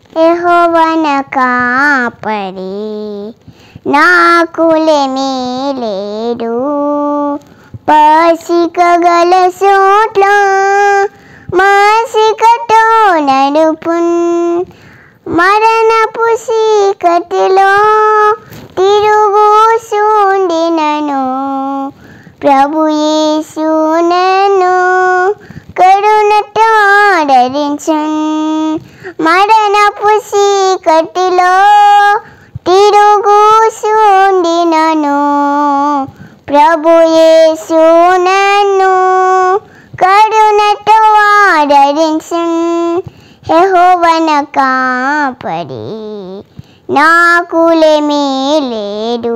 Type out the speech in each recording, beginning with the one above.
యెహోవన కాపరి నాకులేమీ లేదు. పసిక గల చోట్ల మాసికతో నడుపున్, మరణపు చీకటిలో తిరుగుచుండినను ప్రభు యేసు నన్ను కరుణతో ఆదరించున్. మరణపు చీకటిలో తిరుగుచుండినను ప్రభు యేసు నన్ను కరుణతో ఆదరించున్. యెహోవన కాపరి నాకులేమీ లేదు.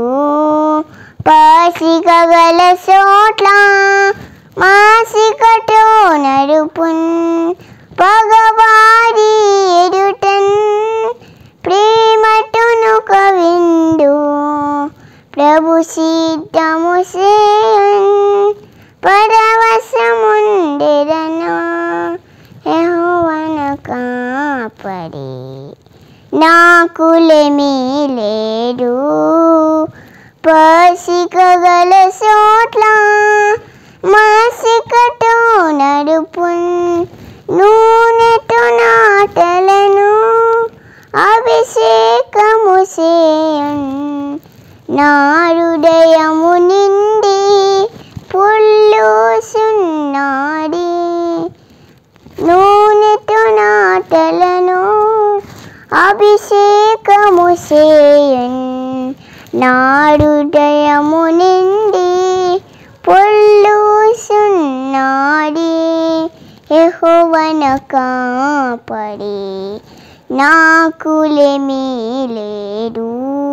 పసిక గల చోట్ల మాసికతో నడుపున్, పగవారి ఎదుటన్ ప్రేమతోను కవిందు ప్రభు సిద్ధము చేయన్ పరవశముండెదను. యెహోవన కాపరి నాకులేమీ లేదు. పసిక గల చోట్ల మాసికతో నడుపున్, నూనెతో నాటలను అభిషేకము చేయన్. నా హృదయము నిండి పొర్లుచున్నది, నూనెతో నాటలను అభిషేకము చేయన్. నా హృదయము నిండి పొర్లుచున్నది. యెహోవన కాపరి నాకులేమీ లేదు.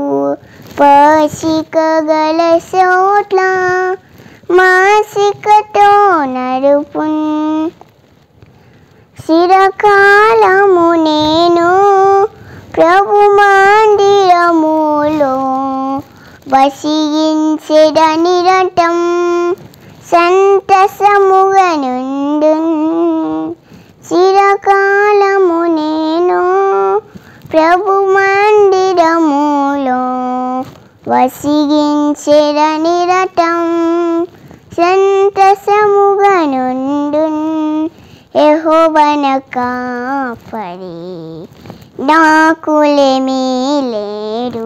పసిక గల చోట్ల మాసికతో నడుపున్, చిరకాలము నేను ప్రభు మందిరములో వసించెద నిరతం సంతసముగా నుండున్. చిరకాలము నేను ప్రభు మందిరములో వసించెద నిరతం సంతసముగా నుండున్. యెహోవన కాపరి నాకులేమీ లేదు.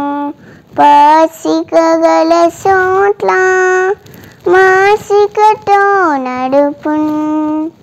పసిక గల చోట్ల మాసికతో నడుపున్.